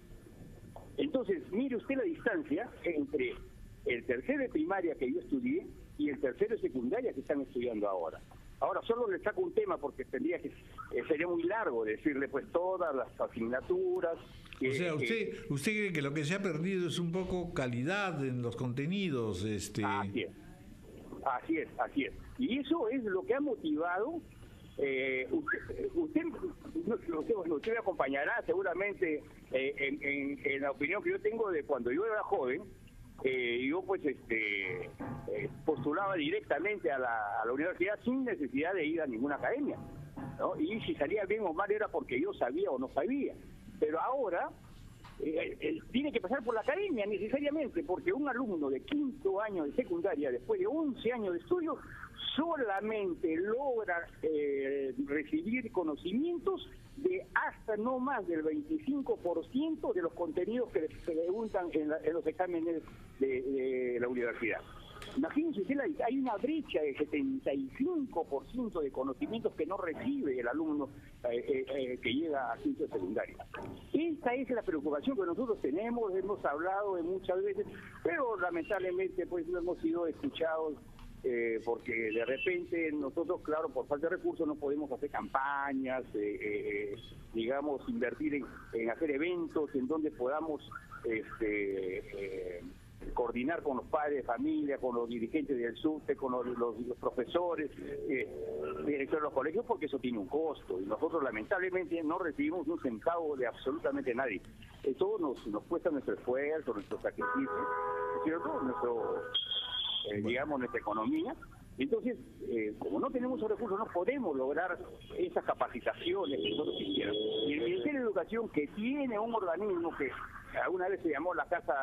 Entonces, mire usted la distancia entre el tercero de primaria que yo estudié y el tercero de secundaria que están estudiando ahora. Ahora, solo le saco un tema porque tendría que eh, sería muy largo decirle pues todas las asignaturas. Eh, o sea, usted eh, usted cree que lo que se ha perdido es un poco calidad en los contenidos. este Así es, así es, así es. Y eso es lo que ha motivado. Eh, usted, usted, usted, usted me acompañará seguramente eh, en, en, en la opinión que yo tengo de cuando yo era joven. Eh, yo pues este eh, postulaba directamente a la, a la universidad sin necesidad de ir a ninguna academia, ¿no? Y si salía bien o mal era porque yo sabía o no sabía. Pero ahora eh, eh, tiene que pasar por la academia necesariamente, porque un alumno de quinto año de secundaria, después de once años de estudio, solamente logra eh, recibir conocimientos de hasta no más del veinticinco por ciento de los contenidos que se preguntan en, la, en los exámenes de, de la universidad. Imagínense, hay una brecha de setenta y cinco por ciento de conocimientos que no recibe el alumno eh, eh, eh, que llega a quinto de secundaria. Esta es la preocupación que nosotros tenemos, hemos hablado de muchas veces, pero lamentablemente pues no hemos sido escuchados. Eh, porque de repente nosotros, claro, por falta de recursos no podemos hacer campañas, eh, eh, digamos, invertir en, en hacer eventos en donde podamos este, eh, coordinar con los padres de familia, con los dirigentes del SUTE, con los, los, los profesores, eh, directores de los colegios, porque eso tiene un costo y nosotros lamentablemente no recibimos un centavo de absolutamente nadie. Eh, todo nos, nos cuesta nuestro esfuerzo, nuestro sacrificio, ¿cierto? Nuestro... Eh, digamos, nuestra economía. Entonces, eh, como no tenemos esos recursos, no podemos lograr esas capacitaciones que nosotros quisiéramos. Y el Ministerio de Educación, que tiene un organismo que alguna vez se llamó la Casa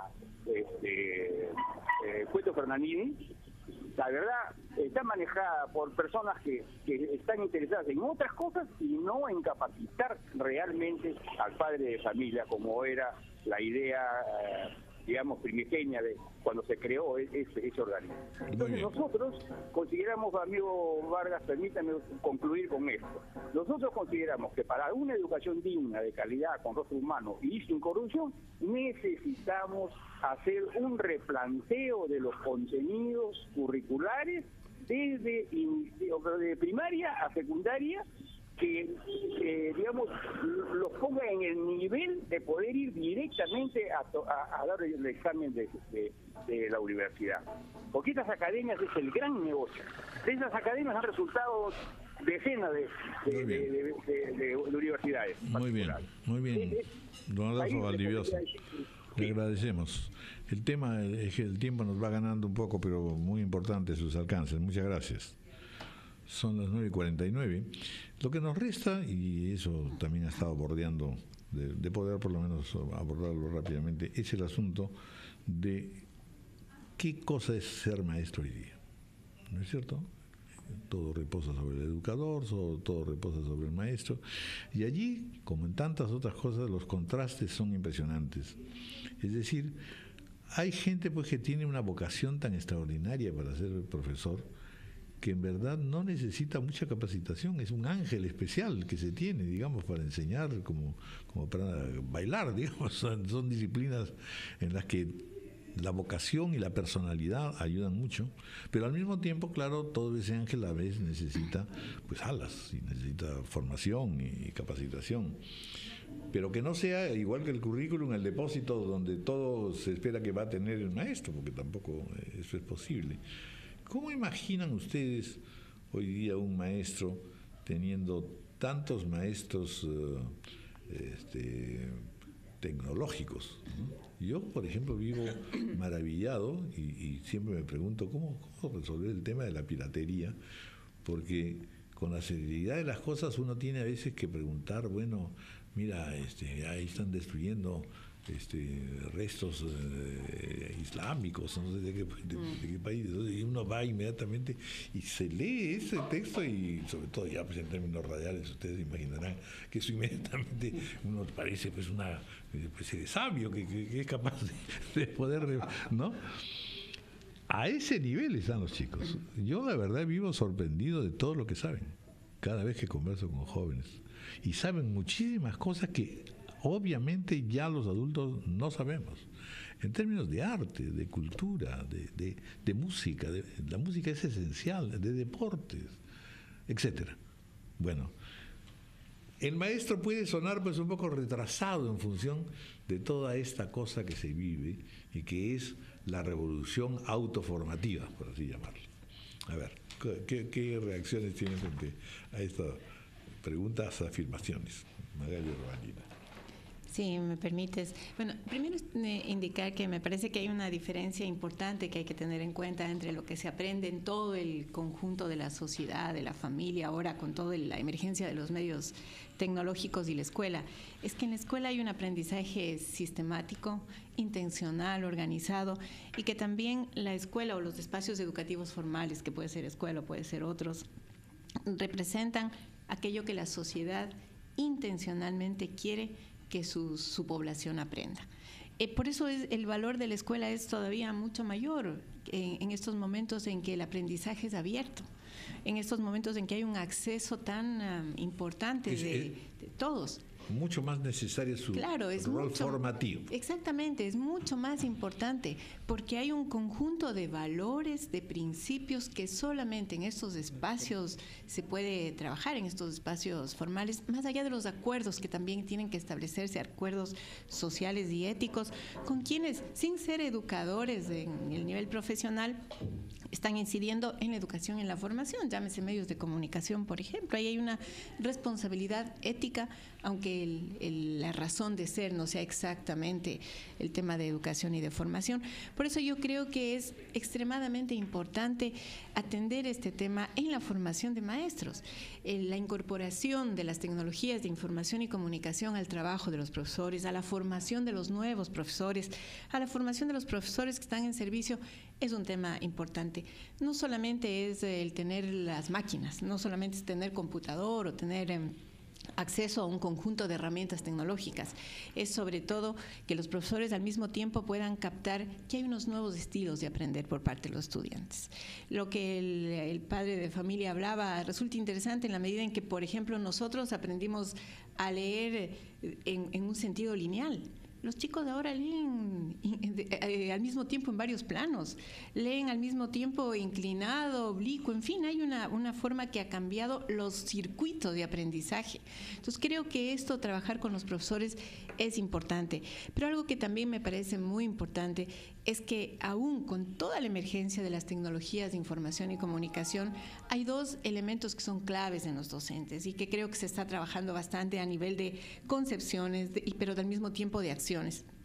este, eh, Cueto Fernandini, la verdad está manejada por personas que, que están interesadas en otras cosas y no en capacitar realmente al padre de familia, como era la idea eh, digamos, primigenia de cuando se creó ese, ese organismo. Entonces nosotros consideramos, amigo Vargas, permítame concluir con esto, nosotros consideramos que para una educación digna, de calidad, con rostro humano y sin corrupción, necesitamos hacer un replanteo de los contenidos curriculares desde de primaria a secundaria, que, eh, digamos, los ponga en el nivel de poder ir directamente a, a, a dar el examen de, de, de la universidad. Porque estas academias es el gran negocio. De esas academias han resultado decenas de, de, de, de, de, de, de universidades. Muy bien, muy bien. Don Adolfo Valdivioso, le agradecemos. El tema es que el tiempo nos va ganando un poco, pero muy importante sus alcances. Muchas gracias. Son las nueve y cuarenta y nueve. Lo que nos resta, y eso también ha estado bordeando, de, de poder por lo menos abordarlo rápidamente, es el asunto de qué cosa es ser maestro hoy día. ¿No es cierto? Todo reposa sobre el educador, todo reposa sobre el maestro. Y allí, como en tantas otras cosas, los contrastes son impresionantes. Es decir, hay gente pues que tiene una vocación tan extraordinaria para ser profesor, que en verdad no necesita mucha capacitación, es un ángel especial que se tiene, digamos, para enseñar, como, como para bailar, digamos, son, son disciplinas en las que la vocación y la personalidad ayudan mucho, pero al mismo tiempo, claro, todo ese ángel a veces necesita pues alas, y necesita formación y capacitación. Pero que no sea igual que el currículum, el depósito donde todo se espera que va a tener el maestro, porque tampoco eso es posible. ¿Cómo imaginan ustedes hoy día un maestro teniendo tantos maestros uh, este, tecnológicos, ¿no? Yo, por ejemplo, vivo maravillado y, y siempre me pregunto cómo, cómo resolver el tema de la piratería, porque con la seriedad de las cosas uno tiene a veces que preguntar, bueno, mira, este, ahí están destruyendo este, restos eh, islámicos, no sé de qué, de, de qué país, y uno va inmediatamente y se lee ese texto, y sobre todo ya pues en términos radiales ustedes imaginarán que eso inmediatamente uno parece pues una especie de sabio que, que, que es capaz de, de poder, ¿no? A ese nivel están los chicos. Yo la verdad vivo sorprendido de todo lo que saben cada vez que converso con jóvenes, y saben muchísimas cosas que obviamente ya los adultos no sabemos, en términos de arte, de cultura, de, de, de música. De, la música es esencial, de deportes, etcétera. Bueno, el maestro puede sonar pues un poco retrasado en función de toda esta cosa que se vive y que es la revolución autoformativa, por así llamarlo. A ver, ¿qué, qué reacciones tienen frente a estas preguntas, afirmaciones? Magali Robalina. Sí, me permites. Bueno, primero eh, indicar que me parece que hay una diferencia importante que hay que tener en cuenta entre lo que se aprende en todo el conjunto de la sociedad, de la familia, ahora con toda la emergencia de los medios tecnológicos y la escuela. Es que en la escuela hay un aprendizaje sistemático, intencional, organizado, y que también la escuela o los espacios educativos formales, que puede ser escuela o puede ser otros, representan aquello que la sociedad intencionalmente quiere que su, su población aprenda. Eh, por eso es, el valor de la escuela es todavía mucho mayor en, en estos momentos en que el aprendizaje es abierto, en estos momentos en que hay un acceso tan um, importante es, de, es, de todos. Mucho más necesario su claro, es rol mucho, formativo. Exactamente, es mucho más importante porque hay un conjunto de valores, de principios que solamente en estos espacios se puede trabajar, en estos espacios formales, más allá de los acuerdos que también tienen que establecerse, acuerdos sociales y éticos, con quienes, sin ser educadores en el nivel profesional, están incidiendo en la educación y en la formación, llámese medios de comunicación, por ejemplo. Ahí hay una responsabilidad ética, aunque el, el, la razón de ser no sea exactamente el tema de educación y de formación. Por eso yo creo que es extremadamente importante atender este tema en la formación de maestros, en la incorporación de las tecnologías de información y comunicación al trabajo de los profesores, a la formación de los nuevos profesores, a la formación de los profesores que están en servicio, es un tema importante. No solamente es el tener las máquinas, no solamente es tener computador o tener eh, acceso a un conjunto de herramientas tecnológicas, es sobre todo que los profesores al mismo tiempo puedan captar que hay unos nuevos estilos de aprender por parte de los estudiantes. Lo que el, el padre de familia hablaba resulta interesante en la medida en que, por ejemplo, nosotros aprendimos a leer en, en un sentido lineal. Los chicos ahora leen eh, al mismo tiempo en varios planos, leen al mismo tiempo inclinado, oblicuo, en fin, hay una, una forma que ha cambiado los circuitos de aprendizaje. Entonces creo que esto, trabajar con los profesores, es importante. Pero algo que también me parece muy importante es que aún con toda la emergencia de las tecnologías de información y comunicación, hay dos elementos que son claves en los docentes y que creo que se está trabajando bastante a nivel de concepciones, de, pero al mismo tiempo de acción.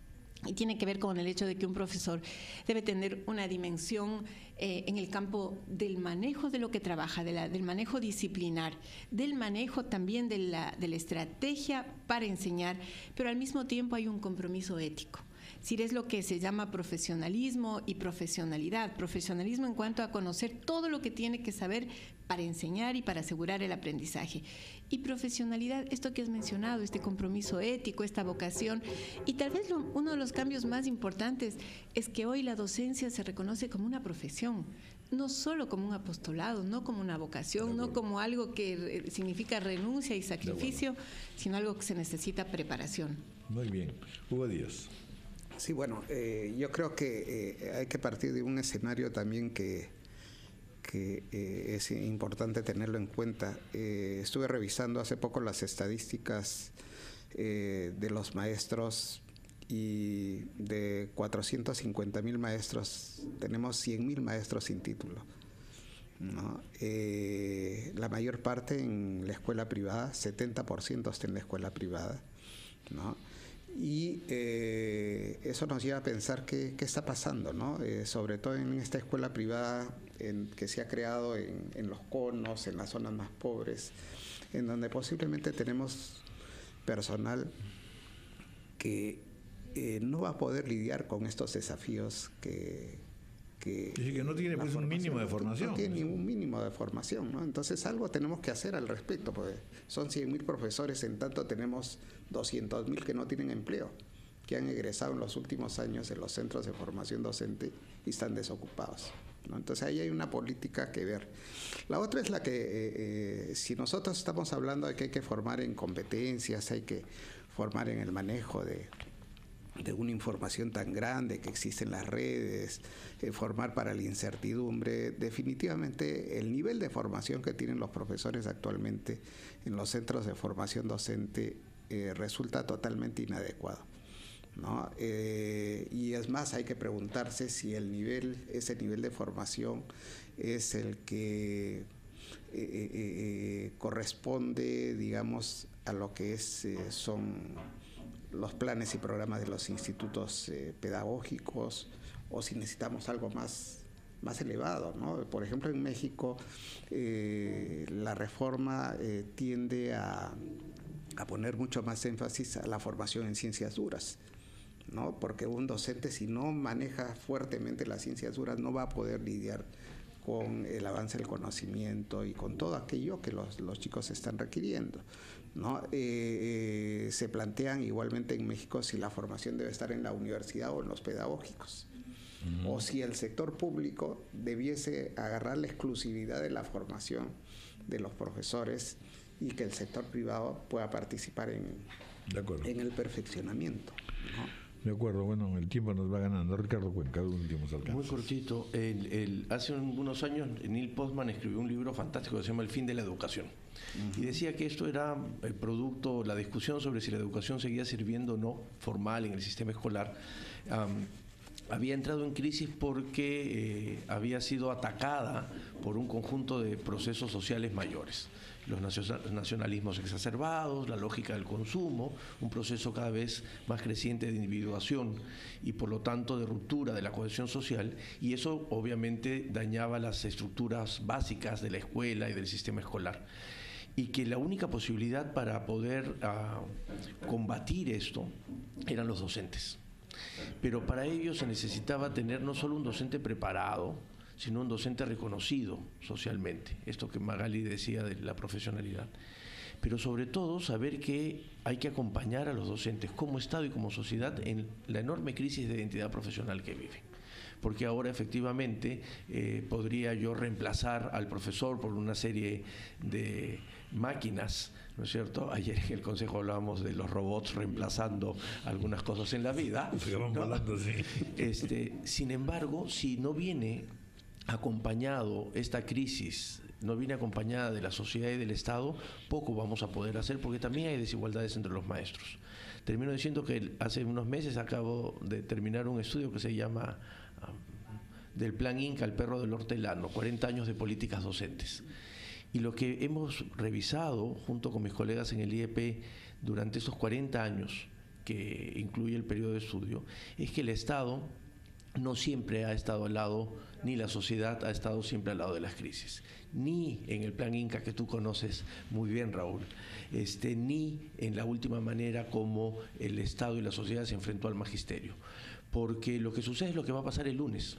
Y tiene que ver con el hecho de que un profesor debe tener una dimensión eh, en el campo del manejo de lo que trabaja, de la, del manejo disciplinar, del manejo también de la, de la estrategia para enseñar, pero al mismo tiempo hay un compromiso ético. Es decir, es lo que se llama profesionalismo y profesionalidad. Profesionalismo en cuanto a conocer todo lo que tiene que saber para enseñar y para asegurar el aprendizaje. Y profesionalidad, esto que has mencionado, este compromiso ético, esta vocación. Y tal vez lo, uno de los cambios más importantes es que hoy la docencia se reconoce como una profesión. no solo como un apostolado, no como una vocación, no como algo que re- significa renuncia y sacrificio, sino algo que se necesita preparación. Muy bien. Hugo Díaz. Sí, bueno, eh, yo creo que eh, hay que partir de un escenario también que, que eh, es importante tenerlo en cuenta. Eh, estuve revisando hace poco las estadísticas eh, de los maestros y de cuatrocientos cincuenta mil maestros, tenemos cien mil maestros sin título, ¿no? Eh, la mayor parte en la escuela privada, setenta por ciento está en la escuela privada, ¿no? Y eh, eso nos lleva a pensar qué, qué está pasando, ¿no? Eh, sobre todo en esta escuela privada en, que se ha creado en, en los conos, en las zonas más pobres, en donde posiblemente tenemos personal que eh, no va a poder lidiar con estos desafíos que... que Dice que no tiene pues, un mínimo de formación. No tiene ningún mínimo de formación, ¿no? Entonces algo tenemos que hacer al respecto, porque son cien mil profesores, en tanto tenemos doscientos mil que no tienen empleo, que han egresado en los últimos años en los centros de formación docente y están desocupados, ¿no? Entonces ahí hay una política que ver. La otra es la que, eh, eh, si nosotros estamos hablando de que hay que formar en competencias, hay que formar en el manejo de... de una información tan grande que existe en las redes, eh, formar para la incertidumbre, definitivamente el nivel de formación que tienen los profesores actualmente en los centros de formación docente eh, resulta totalmente inadecuado, ¿no? Eh, y es más, hay que preguntarse si el nivel, ese nivel de formación es el que eh, eh, eh, corresponde, digamos, a lo que es, eh, son los planes y programas de los institutos eh, pedagógicos, o si necesitamos algo más, más elevado, ¿no? Por ejemplo, en México eh, la reforma eh, tiende a, a poner mucho más énfasis a la formación en ciencias duras, ¿no? Porque un docente, si no maneja fuertemente las ciencias duras, no va a poder lidiar con el avance del conocimiento y con todo aquello que los, los chicos están requiriendo, ¿no? Eh, eh, se plantean igualmente en México si la formación debe estar en la universidad o en los pedagógicos, uh-huh. o si el sector público debiese agarrar la exclusividad de la formación de los profesores y que el sector privado pueda participar en, en el perfeccionamiento, ¿no? De acuerdo, bueno, el tiempo nos va ganando. Ricardo Cuenca, últimos alcances. Muy cortito. El, el, hace unos años Neil Postman escribió un libro fantástico que se llama El fin de la educación. Uh-huh. Y decía que esto era el producto, la discusión sobre si la educación seguía sirviendo o no formal en el sistema escolar. Um, había entrado en crisis porque eh, había sido atacada por un conjunto de procesos sociales mayores. Los nacionalismos exacerbados, la lógica del consumo, un proceso cada vez más creciente de individuación y por lo tanto de ruptura de la cohesión social, y eso obviamente dañaba las estructuras básicas de la escuela y del sistema escolar. Y que la única posibilidad para poder uh, combatir esto eran los docentes. Pero para ello se necesitaba tener no solo un docente preparado, sino un docente reconocido socialmente, esto que Magali decía de la profesionalidad. Pero sobre todo saber que hay que acompañar a los docentes como Estado y como sociedad en la enorme crisis de identidad profesional que viven. Porque ahora efectivamente eh, podría yo reemplazar al profesor por una serie de máquinas, ¿no es cierto? Ayer en el Consejo hablábamos de los robots reemplazando algunas cosas en la vida, ¿no? Volando, sí. Este, sin embargo, si no viene acompañado esta crisis, no viene acompañada de la sociedad y del Estado, poco vamos a poder hacer, porque también hay desigualdades entre los maestros. Termino diciendo que hace unos meses acabo de terminar un estudio que se llama um, del Plan Inca al perro del hortelano, cuarenta años de políticas docentes. Y lo que hemos revisado junto con mis colegas en el I E P durante esos cuarenta años, que incluye el periodo de estudio, es que el Estado no siempre ha estado al lado, ni la sociedad ha estado siempre al lado de las crisis, ni en el Plan Inca que tú conoces muy bien, Raúl, este, ni en la última manera como el Estado y la sociedad se enfrentó al magisterio, porque lo que sucede es lo que va a pasar el lunes,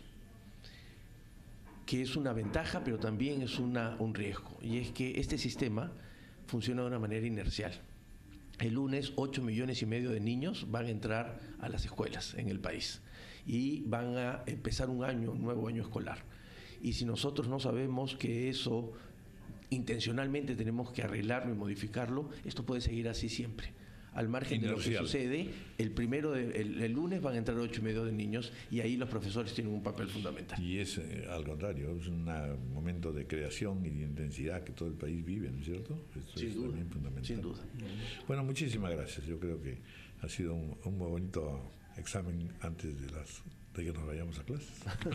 que es una ventaja pero también es una, un riesgo, y es que este sistema funciona de una manera inercial. El lunes ocho millones y medio de niños van a entrar a las escuelas en el país y van a empezar un año, un nuevo año escolar. y si nosotros no sabemos que eso intencionalmente tenemos que arreglarlo y modificarlo, esto puede seguir así siempre. Al margen Inercial. de lo que sucede, el primero de, el, el lunes van a entrar ocho y medio de niños y ahí los profesores tienen un papel fundamental. Y es eh, al contrario, es un momento de creación y de intensidad que todo el país vive, ¿no es cierto? Esto sin es duda, también fundamental. Sin duda. Bueno, muchísimas gracias. Yo creo que ha sido un, un muy bonito examen antes de las de que nos vayamos a clases.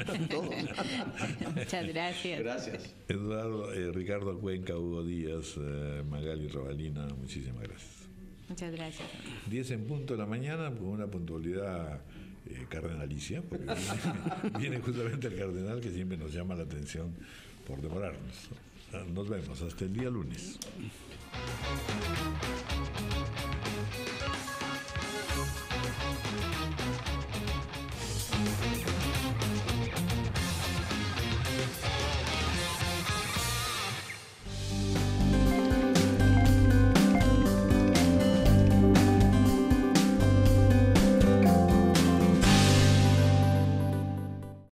Muchas gracias. Gracias. Eduardo, eh, Ricardo Cuenca, Hugo Díaz, eh, Magali Robalina, muchísimas gracias. Muchas gracias. diez en punto de la mañana, con una puntualidad eh, cardenalicia, porque viene, viene justamente el cardenal que siempre nos llama la atención por demorarnos. Nos vemos hasta el día lunes.